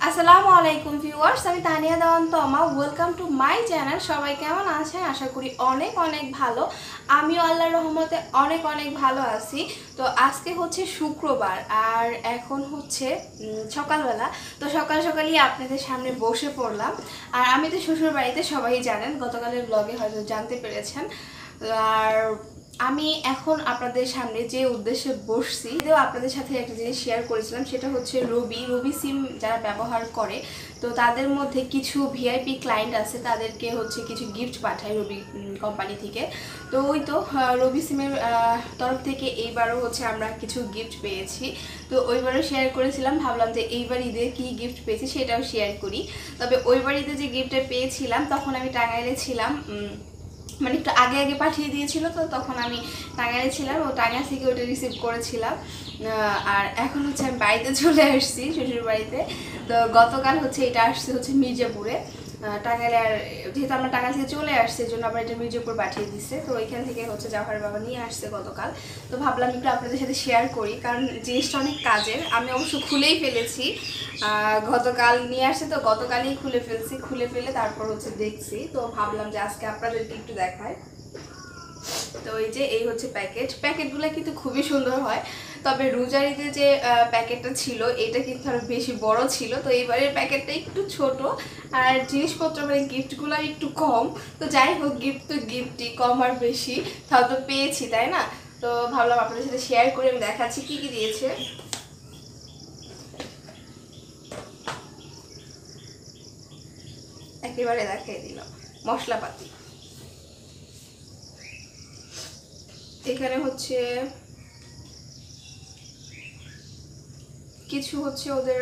আসসালামু আলাইকুম ভিউয়ার্স, আমি Taniya Dewan Toma. Welcome to my channel. সবাই কেমন আছেন? আশা করি অনেক অনেক ভালো। আমিও আল্লাহর রহমতে অনেক অনেক ভালো আছি। তো আজকে হচ্ছে শুক্রবার আর এখন হচ্ছে সকালবেলা। তো সকাল সকালই আপনাদের সামনে বসে পড়লাম। আর আমি তো শ্বশুর বাড়িতে, সবাই জানেন, গতকালের ব্লগে হয়তো জানতে পেরেছেন। আর আমি এখন আপনাদের সামনে যে উদ্দেশ্যে বসছি, আপনাদের সাথে একটা জিনিস শেয়ার করেছিলাম, সেটা হচ্ছে রবি সিম যারা ব্যবহার করে, তো তাদের মধ্যে কিছু ভিআইপি ক্লায়েন্ট আছে, তাদেরকে হচ্ছে কিছু গিফট পাঠায় রবি কোম্পানি থেকে। তো ওই তো রবি সিমের তরফ থেকে এইবারও হচ্ছে আমরা কিছু গিফট পেয়েছি। তো ওইবারও শেয়ার করেছিলাম, ভাবলাম যে এইবার ঈদে কী গিফট পেয়েছি সেটাও শেয়ার করি। তবে ওইবার ঈদে যে গিফটটা পেয়েছিলাম তখন আমি টাঙ্গাইলে ছিলাম, মানে একটু আগে আগে পাঠিয়ে দিয়েছিল, তো তখন আমি টাঙ্গাইলে ছিলাম, ও টাঙ্গাইল থেকে ওটা রিসিভ করেছিলাম। আর এখন হচ্ছে আমি বাড়িতে চলে আসছি, শ্বশুর বাড়িতে। তো গতকাল হচ্ছে এটা আসছে হচ্ছে মির্জাপুরে, টাঙ্গাইলে। আর যেহেতু আমরা টাঙ্গাইল থেকে চলে আসছে, এই জন্য আবার এটা মির্জাপুর পাঠিয়ে দিচ্ছে। তো ওইখান থেকে হচ্ছে জাফর বাবা নিয়ে আসছে গতকাল। তো ভাবলাম একটু আপনাদের সাথে শেয়ার করি, কারণ জিনিসটা অনেক কাজের। আমি অবশ্য খুলেই ফেলেছি, গতকাল নিয়ে আসছে, তো গতকালই খুলে ফেলছি। খুলে ফেলে তারপর হচ্ছে দেখছি, তো ভাবলাম যে আজকে আপনাদেরকে একটু দেখায়। তো এই হচ্ছে প্যাকেটগুলো কিন্তু খুবই সুন্দর হয়। তবে রোজারিতে যে প্যাকেটটা ছিল এটা কিন্তু আরো বেশি বড় ছিল, তো এইবারের প্যাকেটটা একটু ছোট। আর জিনিসপত্র মানে গিফটগুলো একটু কম। তো যাই হোক, গিফট তো গিফটই, কম আর বেশি তাও তো পেয়েছি, তাই না? তো ভাবলাম আপনাদের সাথে শেয়ার করে আমি দেখাচ্ছি কি কি দিয়েছে। একেবারে দেখাই দিলাম মশলাপাতি। এখানে হচ্ছে কিছু হচ্ছে ওদের,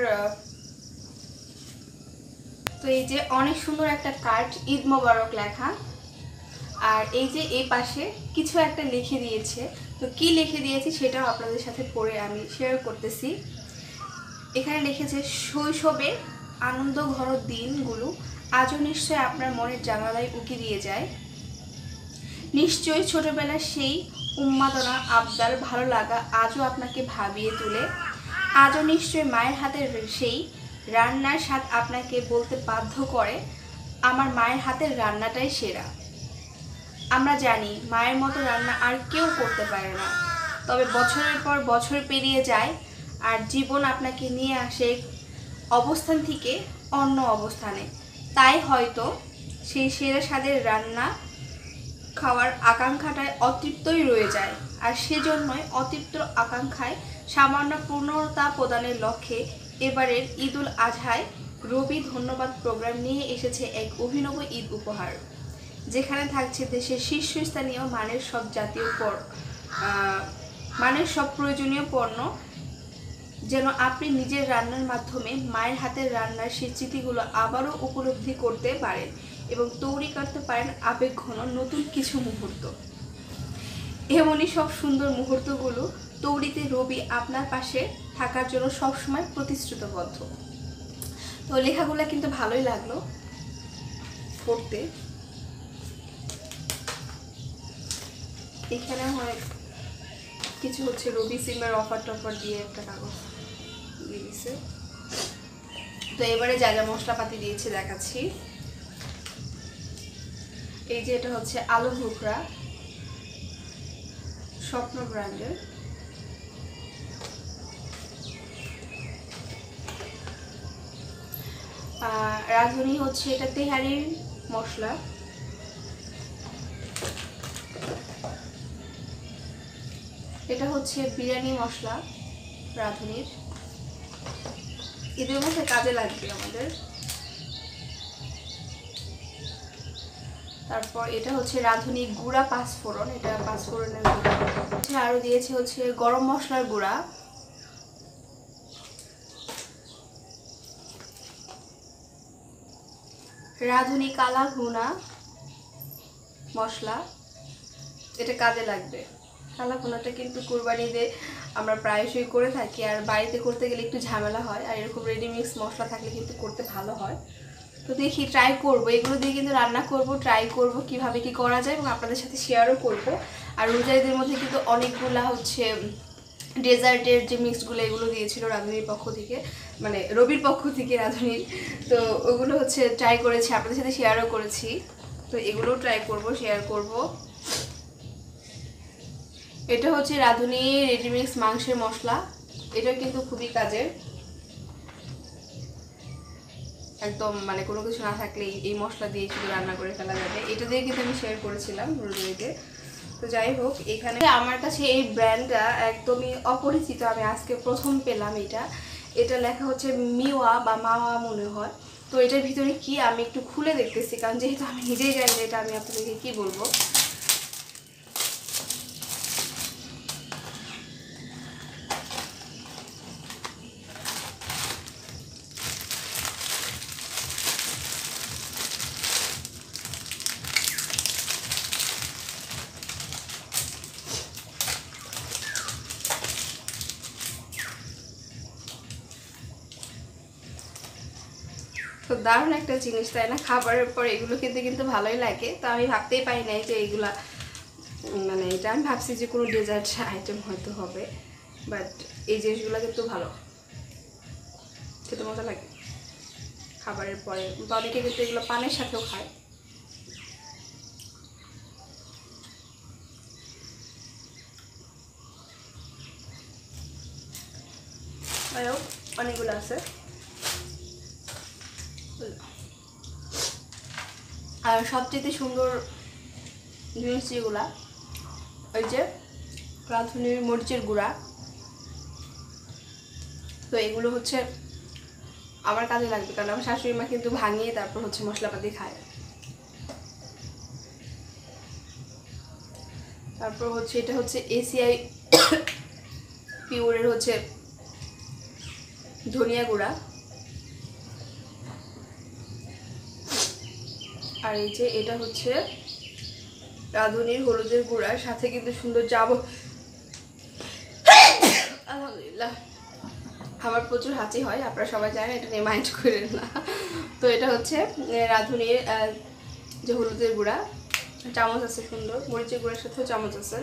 তো এই যে অনেক সুন্দর একটা কার্ড, ঈদ মোবারক লেখা। আর এই যে এই পাশে কিছু একটা লিখে দিয়েছে, তো কি লিখে দিয়েছি সেটাও আপনাদের সাথে পড়ে আমি শেয়ার করতেছি। এখানে লিখেছে, শৈশবে আনন্দ ঘর দিনগুলো আজও নিশ্চয় আপনার মনের জানালায় উকি দিয়ে যায়। নিশ্চয়ই ছোটবেলার সেই উন্মাদনা, আবদার, ভালো লাগা আজও আপনাকে ভাবিয়ে তোলে। আজও নিশ্চয় মায়ের হাতের সেই রান্নার স্বাদ আপনাকে বলতে বাধ্য করে, আমার মায়ের হাতের রান্নাটাই সেরা। আমরা জানি মায়ের মতো রান্না আর কেউ করতে পারে না, তবে বছরের পর বছর পেরিয়ে যায় আর জীবন আপনাকে নিয়ে আসে অবস্থান থেকে অন্য অবস্থানে। তাই হয়তো সেই সেরা স্বাদের রান্না খাওয়ার আকাঙ্ক্ষাটায় অতৃপ্তই রয়ে যায়। আর সেজন্যই অতৃপ্ত আকাঙ্ক্ষায় সামান্য পূর্ণতা প্রদানের লক্ষ্যে এবারের ঈদ উল আজহায় রবি ধন্যবাদ প্রোগ্রাম নিয়ে এসেছে এক অভিনব ঈদ উপহার, যেখানে থাকছে দেশের শীর্ষস্থানীয় মানের সব প্রয়োজনীয় পণ্য, যেন আপনি নিজের রান্নার মাধ্যমে মায়ের হাতের রান্নার সেই স্মৃতিগুলো আবারও উপলব্ধি করতে পারেন এবং তৈরি করতে পারেন আবেগঘন নতুন কিছু মুহূর্ত। এমনই সব সুন্দর মুহূর্তগুলো তৈরিতে রবি আপনার পাশে থাকার জন্য সবসময় প্রতিশ্রুতিবদ্ধ। তো লেখাগুলো কিন্তু ভালোই লাগলো পড়তে। এখানে অনেক কিছু হচ্ছে রবি সিমের অফার টফার দিয়ে একটা কাগজ দিয়ে দিছে। তো এবারে যা যা মশলাপাতি দিয়েছে দেখাচ্ছি। এই যে এটা হচ্ছে আলু ভুকরা, স্বপ্ন ব্র্যান্ডের। রাঁধুনি হচ্ছে এটা তেহারির মশলা। এটা হচ্ছে বিরিয়ানি মশলা রাঁধুনির, এদের মধ্যে কাজে লাগবে আমাদের। তারপর এটা হচ্ছে রাঁধুনি গুঁড়া পাঁচফোড়ন, এটা পাঁচফোড়নের গুঁড়া। আরো দিয়েছে হচ্ছে গরম মশলার গুঁড়া, রাঁধুনি কালা ভুনা মশলা, এটা কাজে লাগবে। কালা ভুনাটা কিন্তু কুরবানিতে আমরা প্রায়শই করে থাকি, আর বাড়িতে করতে গেলে একটু ঝামেলা হয়, আর এরকম রেডিমিক্স মশলা থাকলে কিন্তু করতে ভালো হয়। তো দেখি, ট্রাই করব, এগুলো দিয়ে কিন্তু রান্না করব, ট্রাই করব কিভাবে কি করা যায় এবং আপনাদের সাথে শেয়ারও করব। আর রোজাইদের মধ্যে কিন্তু অনেকগুলা হচ্ছে ডেজার্টের যে মিক্সগুলো এগুলো দিয়েছিল রাঁধুনির পক্ষ থেকে, মানে রবির পক্ষ থেকে রাঁধুনির। তো ওগুলো হচ্ছে ট্রাই করেছি, আপনাদের সাথে শেয়ারও করেছি। তো এগুলোও ট্রাই করব, শেয়ার করব। এটা হচ্ছে রাঁধুনি রেডিমিক্স মাংসের মশলা, এটা কিন্তু খুবই কাজের, একদম মানে কোনো কিছু না থাকলে এই মশলা দিয়ে শুধু রান্না করে ফেলা যাবে। এটা দিয়ে কিন্তু আমি শেয়ার করেছিলাম রোজমেরিতে। তো যাই হোক, এখানে আমার কাছে এই ব্র্যান্ডটা একদমই অপরিচিত, আমি আজকে প্রথম পেলাম এটা। এটা লেখা হচ্ছে মিওয়া বা মাওয়া মনে হয়। তো এটার ভিতরে কি আমি একটু খুলে দেখতেছি, কারণ যেহেতু আমি নিজেই জানি এটা আমি আপনাদেরকে কি বলবো। তো দারুণ একটা জিনিস, তাই না? খাবারের পর এগুলো খেতে কিন্তু ভালোই লাগে। তো আমি ভাবতেই পারি নাই যে এগুলা, মানে এটা আমি ভাবছি যে কোনো ডেজার্ট আইটেম হয়তো হবে, বাট এই জিনিসগুলো কিন্তু ভালো, খেতে মজা লাগে খাবারের পরে। বা অনেকে কিন্তু এগুলো পানের সাথেও খায়। অনেকগুলো আছে। আর সবচেয়ে সুন্দর জিনিস যেগুলা, ওই যে রাঁধুনির মরিচের গুঁড়া। তো এগুলো হচ্ছে আমার কাজে লাগবে, কারণ আমার শাশুড়ি মা কিন্তু ভাঙিয়ে তারপর হচ্ছে মশলাপাতি খায়। তারপর হচ্ছে এটা হচ্ছে এসিআই পিওরের হচ্ছে ধনিয়া গুঁড়া। আর এই যে এটা হচ্ছে রাঁধুনির হলুদের গুঁড়ার সাথে কিন্তু সুন্দর যাবো। আলহামদুলিল্লাহ, আমার প্রচুর হাঁচি হয়, আপনারা সবাই জানেন, এটা নিয়ে মাইন্ড করেন না। তো এটা হচ্ছে রাঁধুনির যে হলুদের গুঁড়া, চামচ আছে সুন্দর, মরিচের গুঁড়ার সাথেও চামচ আছে।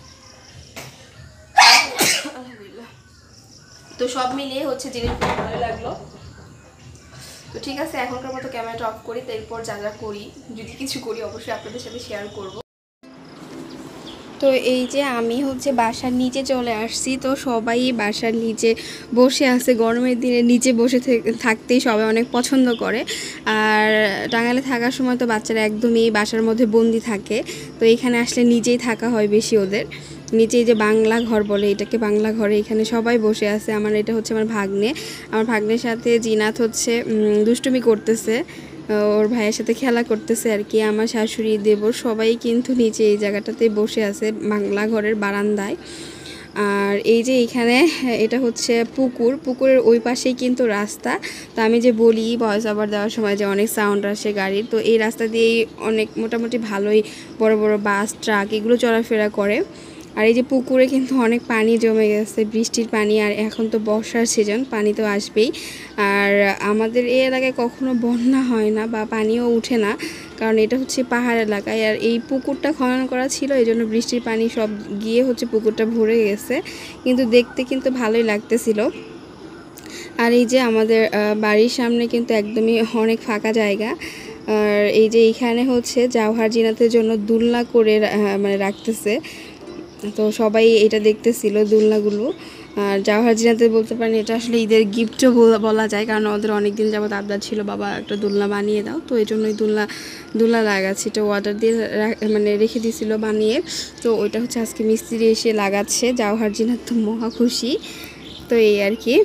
আলহামদুলিল্লাহ। তো সব মিলিয়ে হচ্ছে জিনিস ভালো লাগলো। তো ঠিক আছে, এখনকার মতো ক্যামেরাটা অফ করি, তারপর যা যা করি, যদি কিছু করি অবশ্যই আপনাদের সাথে শেয়ার করব। তো এই যে আমি হচ্ছে বাসার নিচে চলে আসছি। তো সবাই বাসার নিচে বসে আছে, গরমের দিনে নিচে বসে থাকতেই সবাই অনেক পছন্দ করে। আর টাঙ্গাইলে থাকার সময় তো বাচ্চারা একদমই বাসার মধ্যে বন্দি থাকে, তো এখানে আসলে নিজেই থাকা হয় বেশি ওদের। নিচেই যে বাংলা ঘর বলে এটাকে, বাংলা ঘরে এখানে সবাই বসে আছে। এটা হচ্ছে আমার ভাগ্নে, আমার ভাগ্নের সাথে জিনাত হচ্ছে দুষ্টুমি করতেছে, ওর ভাইয়ের সাথে খেলা করতেছে আর কি। আমার শাশুড়ি, দেবর সবাই কিন্তু নিচে এই জায়গাটাতে বসে আছে বাংলা ঘরের বারান্দায়। আর এই যে এখানে এটা হচ্ছে পুকুরের ওই পাশেই কিন্তু রাস্তা। তো আমি যে বলি ভয়েস ওভার দেওয়ার সময় যে অনেক সাউন্ড আসে গাড়ির, তো এই রাস্তা দিয়েই অনেক মোটামুটি ভালোই বড় বড় বাস, ট্রাক এগুলো চলাফেরা করে। আর এই যে পুকুরে কিন্তু অনেক পানি জমে গেছে, বৃষ্টির পানি, আর এখন তো বর্ষার সিজন, পানি তো আসবেই। আর আমাদের এই এলাকায় কখনো বন্যা হয় না বা পানিও উঠে না, কারণ এটা হচ্ছে পাহাড় এলাকায়। আর এই পুকুরটা খনন করা ছিল, এই জন্য বৃষ্টির পানি সব গিয়ে হচ্ছে পুকুরটা ভরে গেছে, কিন্তু দেখতে কিন্তু ভালোই লাগতেছিল। আর এই যে আমাদের বাড়ির সামনে কিন্তু একদমই অনেক ফাঁকা জায়গা। আর এই যে এইখানে হচ্ছে জাওহার জিনাতের জন্য দুলনা করে মানে রাখতেছে, তো সবাই এটা দেখতেছিল দোলনাগুলো। আর জাওহার জিনাতে বলতে পারেন এটা আসলে ঈদের গিফটও বলা যায়, কারণ ওদের অনেক দিন যাবত আবদার ছিল বাবা একটা দোলনা বানিয়ে দাও, তো এই জন্যই দোলনা লাগাচ্ছে। এটা অর্ডার দিয়ে মানে রেখে দিয়েছিল বানিয়ে, তো ওইটা হচ্ছে আজকে মিস্ত্রি এসে লাগাচ্ছে। জাওহার জিনাত তো মহা খুশি। তো এই আর কি।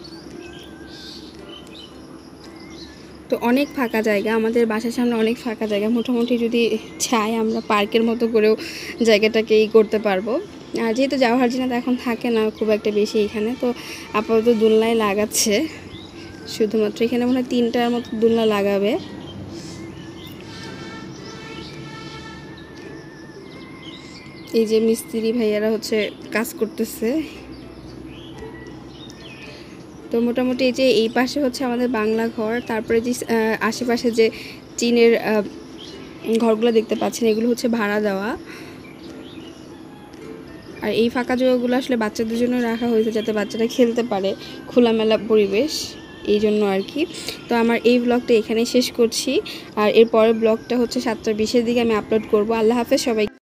তো অনেক ফাঁকা জায়গা, আমাদের বাসার সামনে অনেক ফাঁকা জায়গা, মোটামুটি যদি চাই আমরা পার্কের মতো করেও জায়গাটাকে করতে পারবো। আর যেহেতু জাওহার জিনাত এখন থাকে না খুব একটা বেশি এখানে, তো আপাতত দোলনায় লাগাচ্ছে শুধুমাত্র। এখানে মনে হয় 3টার মতো দোলনা লাগাবে। এই যে মিস্ত্রি ভাইয়ারা হচ্ছে কাজ করতেছে। তো মোটামুটি এই যে এই পাশে হচ্ছে আমাদের বাংলা ঘর, তারপরে যে আশেপাশে যে টিনের ঘরগুলো দেখতে পাচ্ছেন এগুলো হচ্ছে ভাড়া দেওয়া। আর এই ফাঁকা জায়গাগুলো আসলে বাচ্চাদের জন্য রাখা হয়েছে যাতে বাচ্চারা খেলতে পারে, খোলামেলা পরিবেশ, এই জন্য আর কি। তো আমার এই ব্লগটা এখানেই শেষ করছি, আর এর পরের ব্লগটা হচ্ছে 7:20 দিকে আমি আপলোড করব। আল্লাহ হাফেজ সবাই।